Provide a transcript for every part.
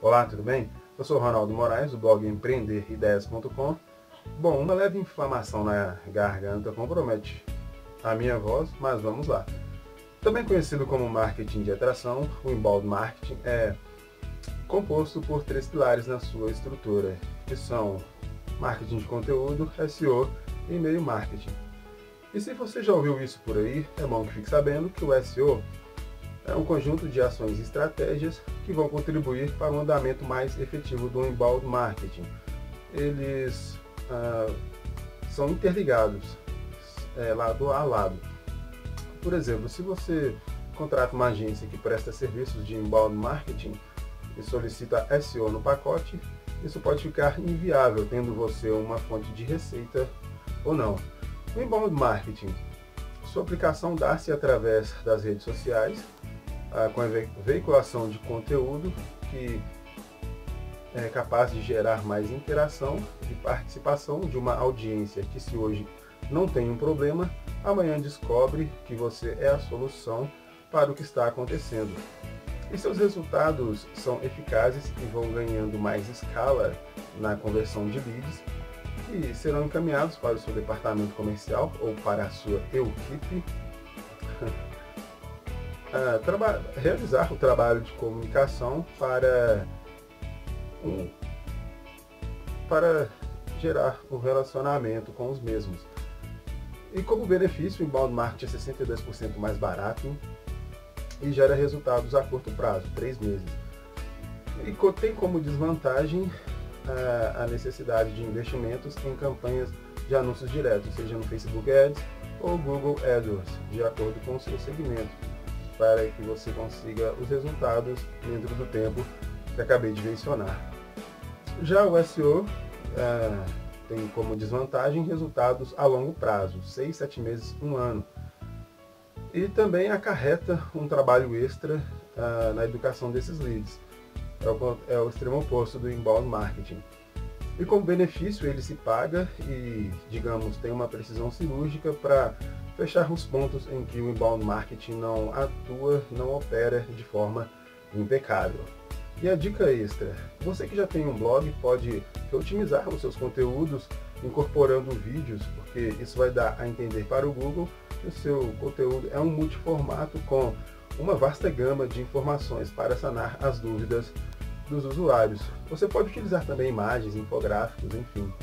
Olá, tudo bem? Eu sou o Ronaldo Moraes, do blog empreenderideias.com. Bom, uma leve inflamação na garganta compromete a minha voz, mas vamos lá. Também conhecido como marketing de atração, o inbound marketing é composto por 3 pilares na sua estrutura, que são marketing de conteúdo, SEO e e-mail marketing. E se você já ouviu isso por aí, é bom que fique sabendo que o SEO é um conjunto de ações e estratégias que vão contribuir para um andamento mais efetivo do inbound marketing. Eles são interligados, lado a lado. Por exemplo, se você contrata uma agência que presta serviços de inbound marketing e solicita SEO no pacote, isso pode ficar inviável tendo você uma fonte de receita ou não. O inbound marketing, sua aplicação dá-se através das redes sociais, com a veiculação de conteúdo que é capaz de gerar mais interação e participação de uma audiência que, se hoje não tem um problema, amanhã descobre que você é a solução para o que está acontecendo. E seus resultados são eficazes e vão ganhando mais escala na conversão de leads, que serão encaminhados para o seu departamento comercial ou para a sua equipe. Realizar o trabalho de comunicação para gerar um relacionamento com os mesmos. E como benefício, o inbound marketing é 62% mais barato e gera resultados a curto prazo, 3 meses. E tem como desvantagem a necessidade de investimentos em campanhas de anúncios diretos, seja no Facebook Ads ou Google AdWords, de acordo com o seu segmento, para que você consiga os resultados dentro do tempo que acabei de mencionar. Já o SEO tem como desvantagem resultados a longo prazo, 6, 7 meses, 1 ano. E também acarreta um trabalho extra na educação desses leads. É o extremo oposto do inbound marketing. E como benefício, ele se paga e, digamos, tem uma precisão cirúrgica para fechar os pontos em que o inbound marketing não atua, não opera de forma impecável. E a dica extra, você que já tem um blog pode otimizar os seus conteúdos incorporando vídeos, porque isso vai dar a entender para o Google que o seu conteúdo é um multiformato com uma vasta gama de informações para sanar as dúvidas dos usuários. Você pode utilizar também imagens, infográficos, enfim.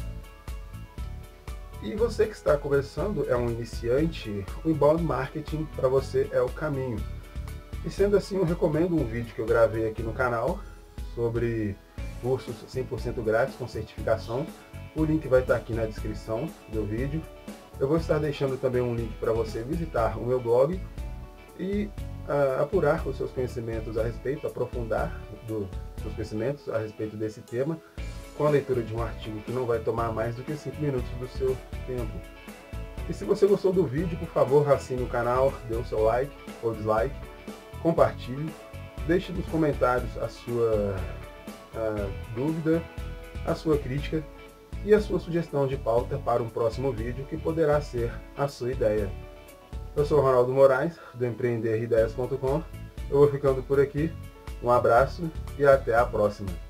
E você que está começando, é um iniciante, o inbound marketing para você é o caminho. E sendo assim, eu recomendo um vídeo que eu gravei aqui no canal sobre cursos 100% grátis com certificação. O link vai estar aqui na descrição do vídeo. Eu vou estar deixando também um link para você visitar o meu blog e apurar os seus conhecimentos a respeito, aprofundar os seus conhecimentos a respeito desse tema, com a leitura de um artigo que não vai tomar mais do que 5 minutos do seu tempo. E se você gostou do vídeo, por favor, assine o canal, dê o seu like ou dislike, compartilhe, deixe nos comentários a sua dúvida, a sua crítica e a sua sugestão de pauta para um próximo vídeo que poderá ser a sua ideia. Eu sou o Ronaldo Moraes, do empreenderideias.com. Eu vou ficando por aqui. Um abraço e até a próxima.